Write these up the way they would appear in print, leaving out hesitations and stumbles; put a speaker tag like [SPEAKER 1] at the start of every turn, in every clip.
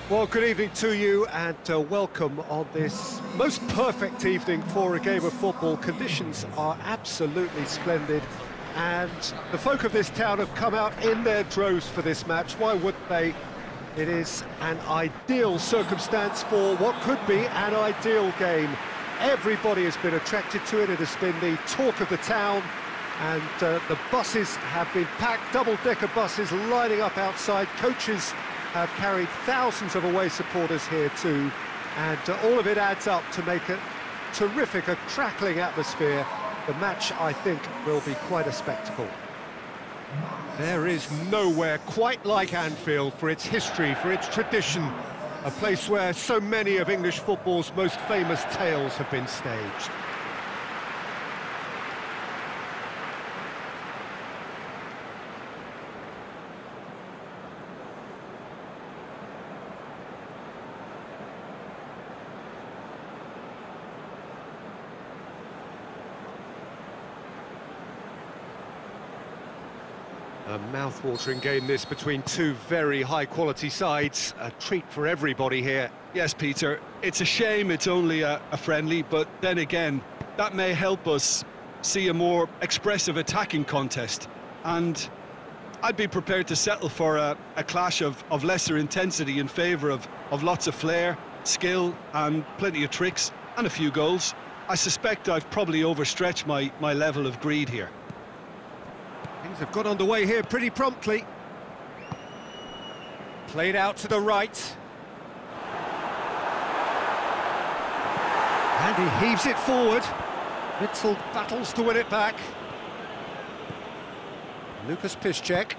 [SPEAKER 1] Well, good evening to you and welcome on this most perfect evening for a game of football. Conditions are absolutely splendid and the folk of this town have come out in their droves for this match. Why wouldn't they? It is an ideal circumstance for what could be an ideal game. Everybody has been attracted to it. It has been the talk of the town and the buses have been packed, double-decker buses lining up outside. Coaches have carried thousands of away supporters here too, and all of it adds up to make a terrific, a crackling atmosphere. The match, I think, will be quite a spectacle. There is nowhere quite like Anfield for its history, for its tradition, a place where so many of English football's most famous tales have been staged. A mouth-watering game this between two very high-quality sides. A treat for everybody here.
[SPEAKER 2] Yes, Peter, it's a shame it's only a friendly, but then again, that may help us see a more expressive attacking contest. And I'd be prepared to settle for a clash of lesser intensity in favour of lots of flair, skill and plenty of tricks and a few goals. I suspect I've probably overstretched my level of greed here.
[SPEAKER 1] Things have got underway here pretty promptly. Played out to the right. And he heaves it forward. Witsel battles to win it back. Lucas Piszczek.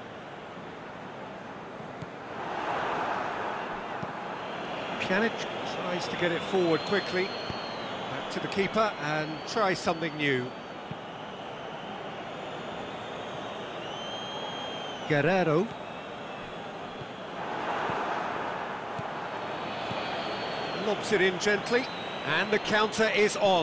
[SPEAKER 1] Pjanic tries to get it forward quickly. Back to the keeper and try something new. Guerrero. Lobs it in gently, and the counter is on.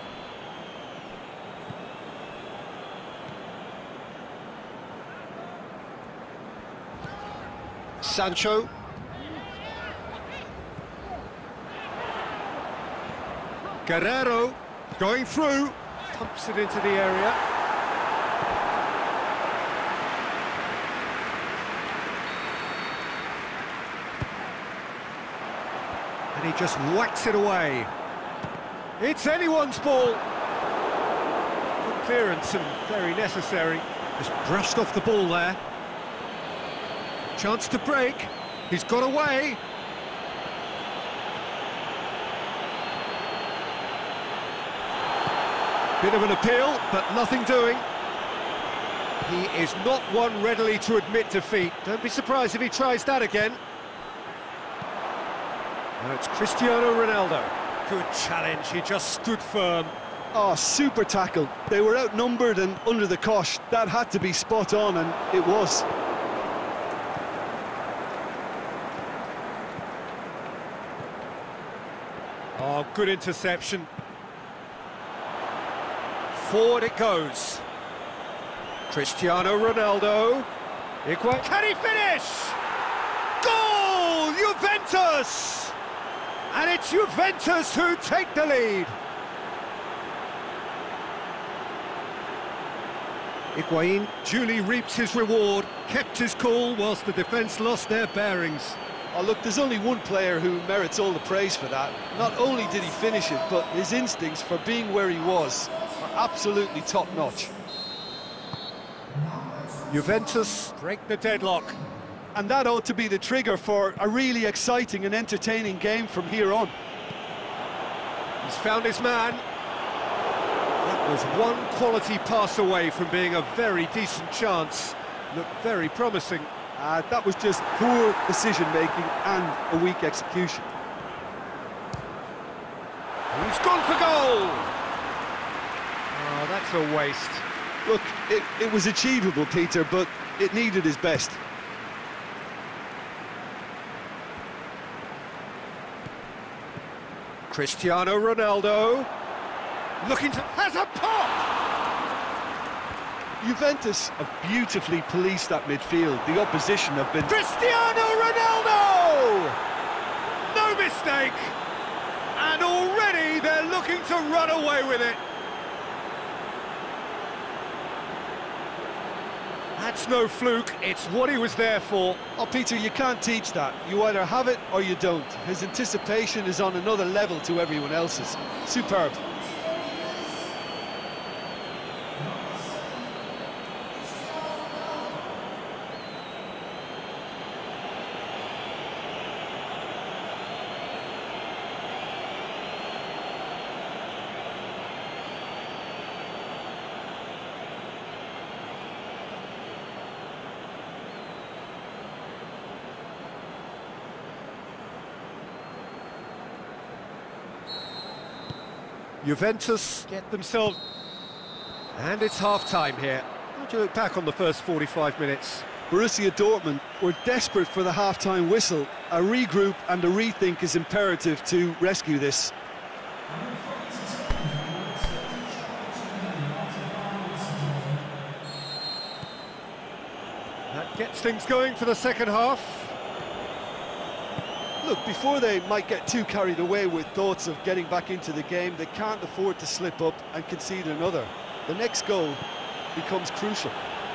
[SPEAKER 1] Sancho. Guerrero going through, pumps it into the area. And he just whacks it away. It's anyone's ball. Good clearance and very necessary. Just brushed off the ball there. Chance to break. He's got away. Bit of an appeal, but nothing doing. He is not one readily to admit defeat. Don't be surprised if he tries that again. Now it's Cristiano Ronaldo. Good challenge, he just stood firm.
[SPEAKER 2] Oh, super tackle. They were outnumbered and under the cosh. That had to be spot on, and it was.
[SPEAKER 1] Oh, good interception. Forward it goes. Cristiano Ronaldo. Can he finish? Goal! Juventus! And it's Juventus who take the lead. Higuain duly reaps his reward, kept his cool whilst the defence lost their bearings.
[SPEAKER 2] Oh, look, there's only one player who merits all the praise for that. Not only did he finish it, but his instincts for being where he was are absolutely top-notch.
[SPEAKER 1] Juventus break the deadlock.
[SPEAKER 2] And that ought to be the trigger for a really exciting and entertaining game from here on.
[SPEAKER 1] He's found his man. That was one quality pass away from being a very decent chance. Looked very promising.
[SPEAKER 2] That was just poor decision-making and a weak execution.
[SPEAKER 1] He's gone for goal! Oh, that's a waste.
[SPEAKER 2] Look, it was achievable, Peter, but it needed his best.
[SPEAKER 1] Cristiano Ronaldo looking to... has a pop!
[SPEAKER 2] Juventus have beautifully policed that midfield. The opposition have been...
[SPEAKER 1] Cristiano Ronaldo! mistake. And already they're looking to run away with it. That's no fluke, it's what he was there for.
[SPEAKER 2] Oh, Peter, you can't teach that. You either have it or you don't. His anticipation is on another level to everyone else's. Superb.
[SPEAKER 1] Juventus get themselves... And it's half-time here. How do you look back on the first 45 minutes?
[SPEAKER 2] Borussia Dortmund were desperate for the half-time whistle. A regroup and a rethink is imperative to rescue this.
[SPEAKER 1] That gets things going for the second half.
[SPEAKER 2] Look, before they might get too carried away with thoughts of getting back into the game, they can't afford to slip up and concede another. The next goal becomes crucial.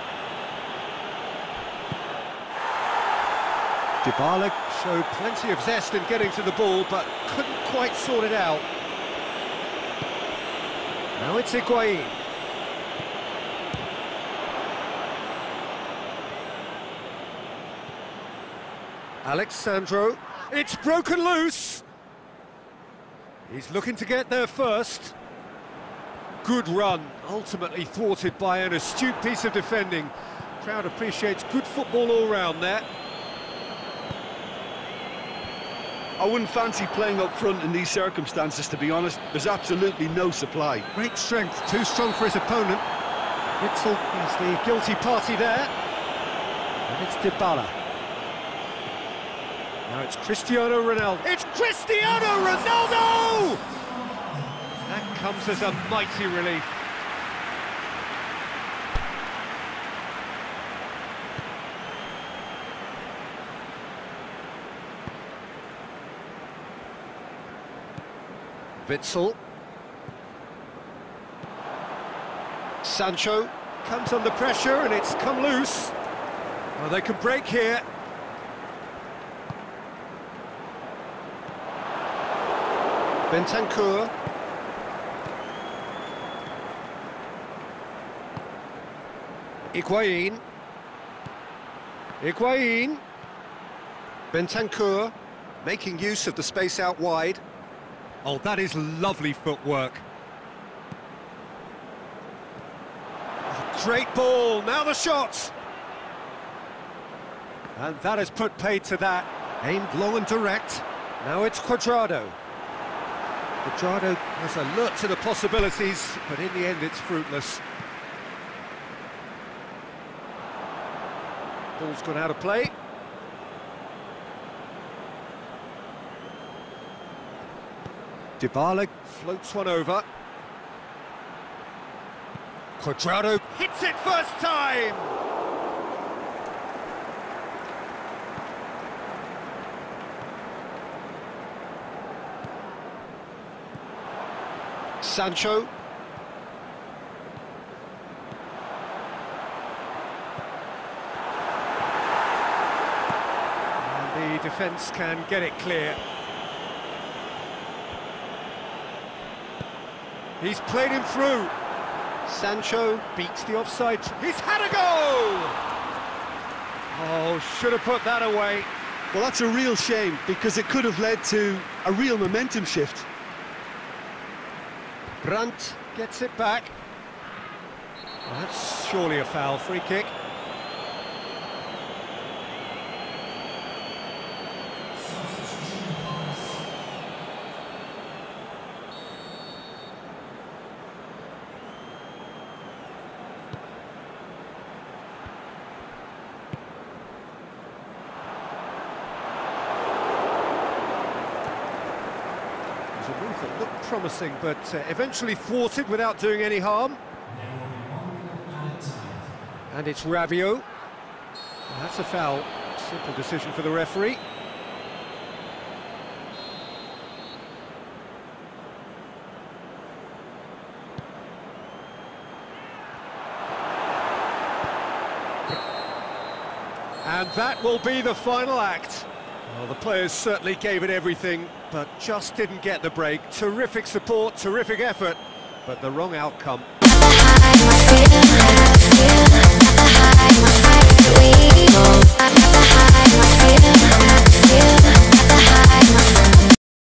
[SPEAKER 1] Dybala showed plenty of zest in getting to the ball, but couldn't quite sort it out. Now it's Higuain. Alex Sandro. It's broken loose. He's looking to get there first. Good run, ultimately thwarted by an astute piece of defending. Crowd appreciates good football all round there.
[SPEAKER 2] I wouldn't fancy playing up front in these circumstances, to be honest. There's absolutely no supply.
[SPEAKER 1] Great strength, too strong for his opponent. Witsel is the guilty party there. And it's Dybala. Now it's Cristiano Ronaldo. It's Cristiano Ronaldo! That comes as a mighty relief. Witsel. Sancho comes under pressure and it's come loose. Oh, they can break here. Bentancur. Higuain. Higuain. Bentancur making use of the space out wide. Oh, that is lovely footwork. Oh, great ball, now the shot! And that has put paid to that. Aimed long and direct. Now it's Cuadrado. Cuadrado has alert to the possibilities, but in the end it's fruitless. Ball's gone out of play. Dybala floats one over. Cuadrado hits it first time! Sancho. And the defence can get it clear. He's played him through. Sancho beats the offside. He's had a goal! Oh, should have put that away.
[SPEAKER 2] Well, that's a real shame, because it could have led to a real momentum shift.
[SPEAKER 1] Brandt gets it back. Well, that's surely a foul, free kick. A move that looked promising, but eventually thwarted without doing any harm. And it's Rabiot. That's a foul. Simple decision for the referee. And that will be the final act. Well, the players certainly gave it everything, but just didn't get the break. Terrific support, terrific effort, but the wrong outcome.